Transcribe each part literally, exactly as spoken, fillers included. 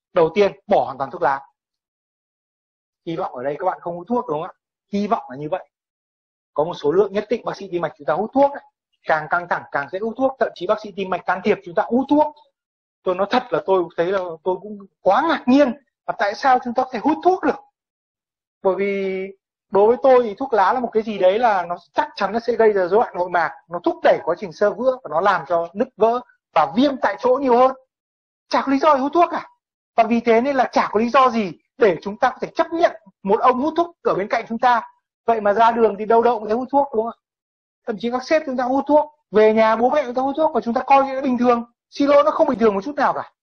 Đầu tiên, bỏ hoàn toàn thuốc lá. Hy vọng ở đây các bạn không hút thuốc, đúng không ạ? Hy vọng là như vậy. Có một số lượng nhất định bác sĩ tim mạch chúng ta hút thuốc ấy. Càng căng thẳng càng dễ hút thuốc, thậm chí bác sĩ tim mạch can thiệp chúng ta hút thuốc. Tôi nói thật là tôi thấy là tôi cũng quá ngạc nhiên là tại sao chúng ta có thể hút thuốc được. Bởi vì đối với tôi thì thuốc lá là một cái gì đấy là nó chắc chắn nó sẽ gây ra rối loạn nội mạc, nó thúc đẩy quá trình xơ vữa và nó làm cho nứt vỡ và viêm tại chỗ nhiều hơn. Chả có lý do để hút thuốc cả. Và vì thế nên là chả có lý do gì để chúng ta có thể chấp nhận một ông hút thuốc ở bên cạnh chúng ta. Vậy mà ra đường thì đâu đâu cũng thấy hút thuốc, đúng không ạ? Thậm chí các sếp chúng ta hút thuốc, về nhà bố mẹ chúng ta hút thuốc và chúng ta coi như nó bình thường. Xin lỗi, nó không bình thường một chút nào cả.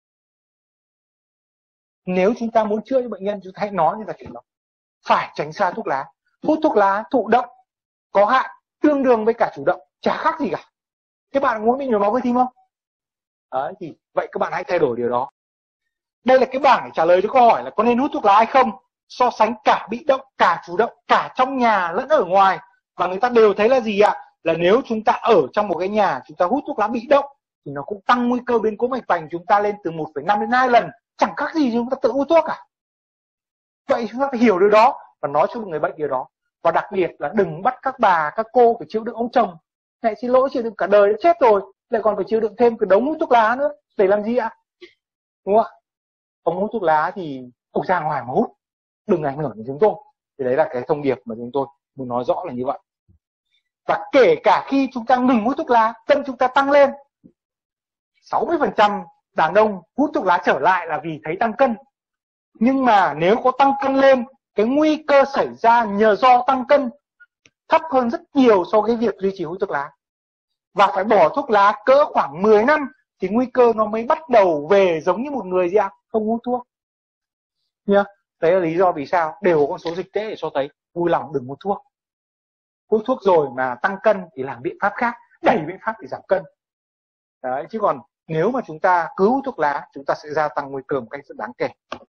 Nếu chúng ta muốn chữa cho bệnh nhân, chúng ta hãy nói như là chuyện đó. Phải tránh xa thuốc lá. Hút thuốc lá thụ động có hại tương đương với cả chủ động, chả khác gì cả. Các bạn muốn bị nhồi máu cơ tim không? Đấy, thì vậy các bạn hãy thay đổi điều đó. Đây là cái bảng để trả lời cho câu hỏi là có nên hút thuốc lá hay không. So sánh cả bị động, cả chủ động, cả trong nhà lẫn ở ngoài. Và người ta đều thấy là gì ạ? Là nếu chúng ta ở trong một cái nhà chúng ta hút thuốc lá bị động thì nó cũng tăng nguy cơ biến cố mạch vành chúng ta lên từ một phẩy năm đến hai lần. Chẳng khác gì chúng ta tự hút thuốc cả. Vậy chúng ta phải hiểu điều đó và nói cho người bệnh điều đó. Và đặc biệt là đừng bắt các bà, các cô phải chịu đựng ông chồng. Này xin lỗi, chịu đựng cả đời đã chết rồi, lại còn phải chịu đựng thêm cái đống hút thuốc lá nữa. Để làm gì ạ? Đúng không ạ? Ông hút thuốc lá thì ông ra ngoài mà hút, đừng ảnh hưởng đến chúng tôi. Thì đấy là cái thông điệp mà chúng tôi muốn nói rõ là như vậy. Và kể cả khi chúng ta ngừng hút thuốc lá, cân chúng ta tăng lên, sáu mươi phần trăm đàn ông hút thuốc lá trở lại là vì thấy tăng cân. Nhưng mà nếu có tăng cân lên, cái nguy cơ xảy ra nhờ do tăng cân thấp hơn rất nhiều so với việc duy trì hút thuốc lá. Và phải bỏ thuốc lá cỡ khoảng mười năm thì nguy cơ nó mới bắt đầu về giống như một người gì ạ? Không hút thuốc. Nhá. Đấy là lý do vì sao đều có con số dịch tễ để cho thấy vui lòng đừng hút thuốc. Hút thuốc rồi mà tăng cân thì làm biện pháp khác, đẩy biện pháp để giảm cân. Đấy, chứ còn nếu mà chúng ta cứ hút thuốc lá, chúng ta sẽ gia tăng nguy cơ một cách rất đáng kể.